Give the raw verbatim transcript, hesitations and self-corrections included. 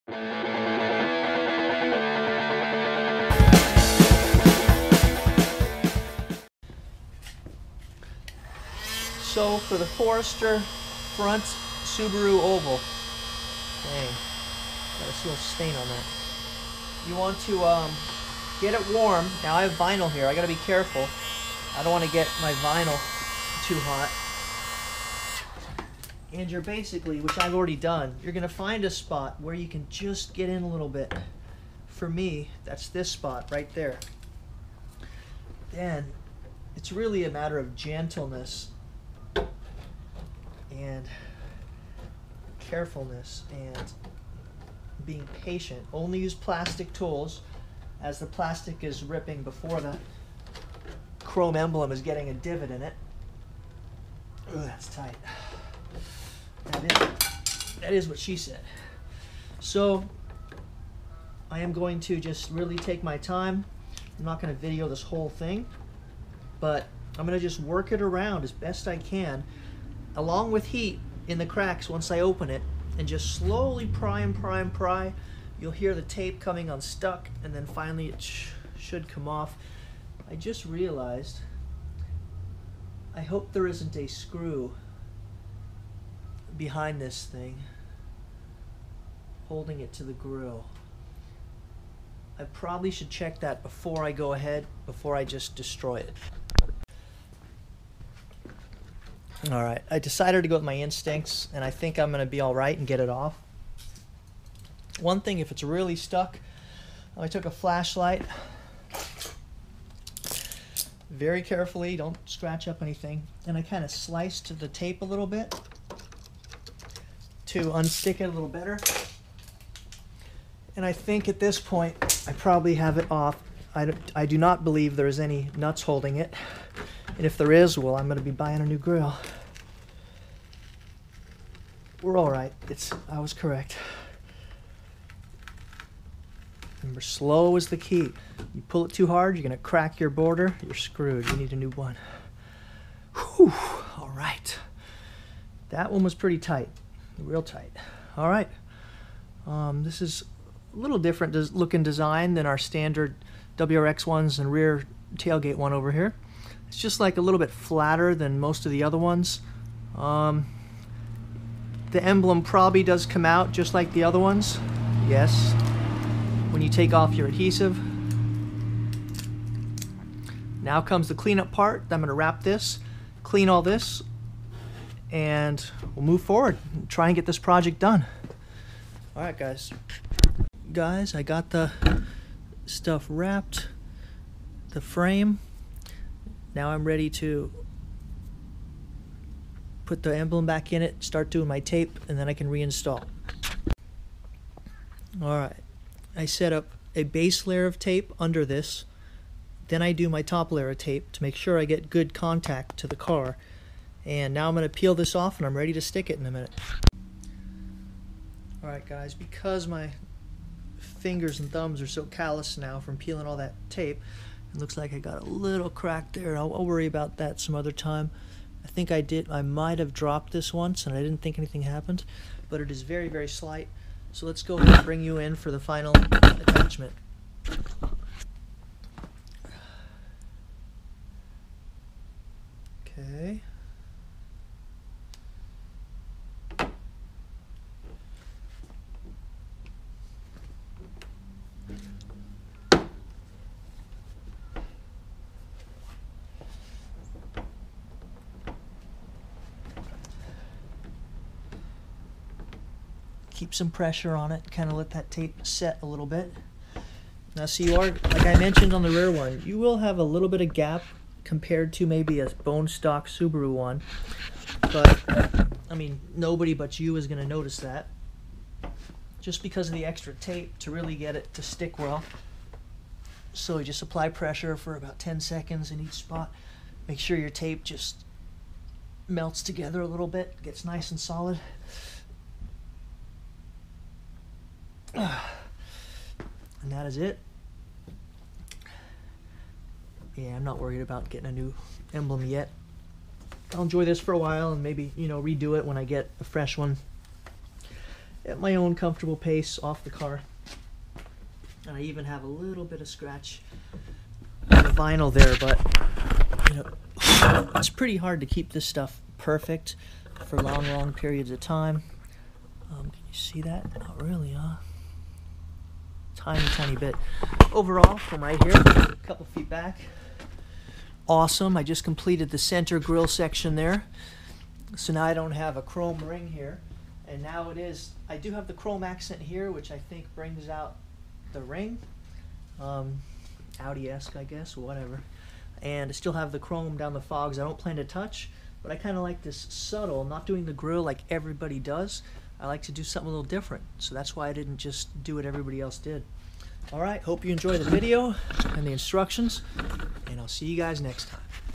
So for the Forester front Subaru oval, dang, got a little stain on that. You want to um, get it warm. Now I have vinyl here. I got to be careful. I don't want to get my vinyl too hot. And you're basically, which I've already done, you're going to find a spot where you can just get in a little bit. For me, that's this spot right there. Then it's really a matter of gentleness and carefulness and being patient. Only use plastic tools as the plastic is ripping before the chrome emblem is getting a divot in it. Ooh, that's tight. That is, that is what she said. So I am going to just really take my time. I'm not going to video this whole thing, but I'm going to just work it around as best I can, along with heat in the cracks once I open it, and just slowly pry and pry and pry. You'll hear the tape coming unstuck, and then finally it sh should come off. I just realized, I hope there isn't a screw behind this thing holding it to the grill. I probably should check that before I go ahead, before I just destroy it. Alright, I decided to go with my instincts, and I think I'm going to be alright and get it off. One thing, if it's really stuck, I took a flashlight, very carefully, don't scratch up anything, and I kind of sliced the tape a little bit to unstick it a little better. And I think at this point, I probably have it off. I do, I do not believe there is any nuts holding it. And if there is, well, I'm going to be buying a new grill. We're all right. It's, I was correct. Remember, slow is the key. You pull it too hard, you're going to crack your border. You're screwed. You need a new one. Whew. All right. That one was pretty tight. Real tight. All right. Um, this is a little different des looking design than our standard W R X ones and rear tailgate one over here. It's just like a little bit flatter than most of the other ones. Um, the emblem probably does come out just like the other ones. Yes. When you take off your adhesive. Now comes the cleanup part. I'm going to wrap this, clean all this, and we'll move forward and try and get this project done. Alright guys. Guys, I got the stuff wrapped, the frame. Now I'm ready to put the emblem back in it, start doing my tape, and then I can reinstall. Alright, I set up a base layer of tape under this, then I do my top layer of tape to make sure I get good contact to the car. And now I'm going to peel this off and I'm ready to stick it in a minute. Alright guys, because my fingers and thumbs are so callous now from peeling all that tape, it looks like I got a little crack there. I'll, I'll worry about that some other time. I think I did, I might have dropped this once and I didn't think anything happened, but it is very, very slight. So let's go ahead and bring you in for the final attachment. Okay. Keep some pressure on it, kind of let that tape set a little bit. Now so you are, like I mentioned on the rear one, you will have a little bit of gap compared to maybe a bone stock Subaru one, but I mean nobody but you is going to notice that, just because of the extra tape to really get it to stick well. So you just apply pressure for about ten seconds in each spot. Make sure your tape just melts together a little bit, gets nice and solid. And that is it. Yeah, I'm not worried about getting a new emblem yet. I'll enjoy this for a while and maybe, you know, redo it when I get a fresh one. at my own comfortable pace off the car. And I even have a little bit of scratch on the vinyl there, but you know, it's pretty hard to keep this stuff perfect for long, long periods of time. Um, can you see that? Not really, huh? Tiny, tiny bit. Overall, from right here, a couple feet back, awesome. I just completed the center grill section there. So now I don't have a chrome ring here. And now it is, I do have the chrome accent here, which I think brings out the ring. Um, Audi-esque, I guess, whatever. And I still have the chrome down the fogs I don't plan to touch, but I kind of like this subtle, not doing the grill like everybody does. I like to do something a little different, so that's why I didn't just do what everybody else did. Alright, hope you enjoy the video and the instructions, and I'll see you guys next time.